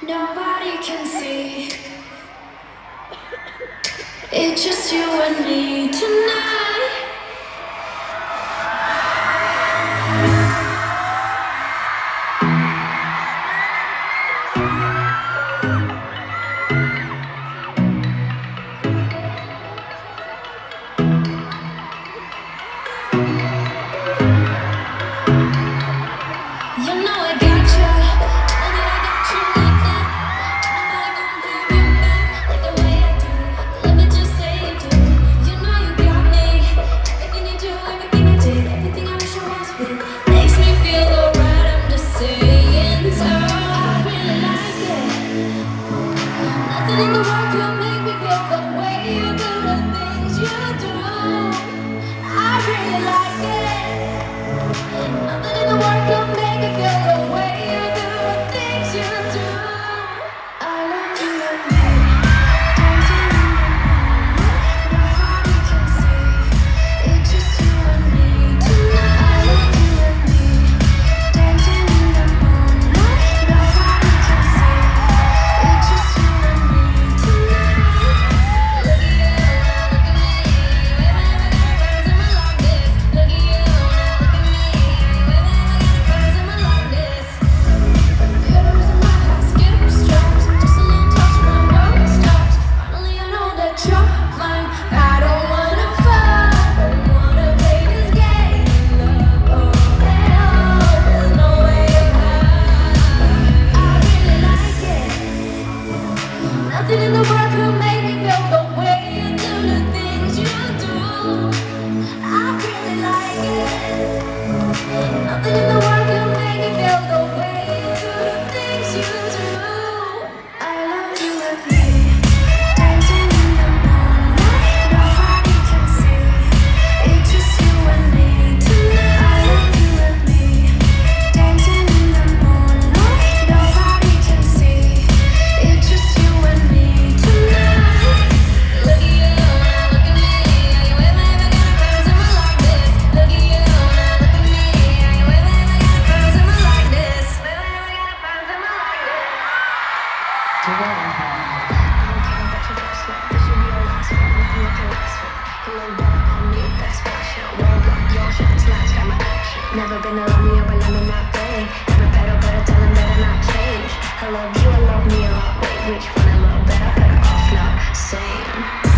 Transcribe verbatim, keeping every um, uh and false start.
Nobody can see. It's just you and me tonight. You know I got you. Know that I got you like that. Nobody gonna give you back like the way I do. Love it just say you do. You know you got me. Everything you do, everything you did, everything I wish I was with makes me feel alright. I'm just saying so. I really like it. Nothing in the world could make me feel the way you do the things you do. I really like it. Nothing in the world could make me feel the way you do the things you do. I love you and me, dancing in the moonlight. Nobody can see. It's just you and me tonight. I love you and me, dancing in the moonlight. Nobody can see. It's just you and me tonight. Look at you, now look at me. We never gotta find someone like this. Look at you, now look at me. We never gotta find someone like this. Glitters in my high skip straps, just a little touch, my world stops. Finally I know that you're mine. I don't wanna fall, don't wanna play this game. Love, oh hell, there's no way out. I really like it. Nothing in the world could make me feel the way you do the things you do. I really like it. Nothing in the world could make me feel the way you do the things you do. I love you and me, dancing in the moonlight. Nobody can see. It's just you and me tonight. I love you and me, dancing in the moonlight. Nobody can see. It's just you and me tonight. Look at you, now look at me. Are you ever, ever gonna find someone like this? Look at you, now look at me. Are you ever, ever gonna find someone like this? Ever, ever gonna find someone like this? Never been around me, but I'm in that thing. Never better, better, tell him better not change. I love you, I love me a lot. Wait, which one I love better? Better off not saying.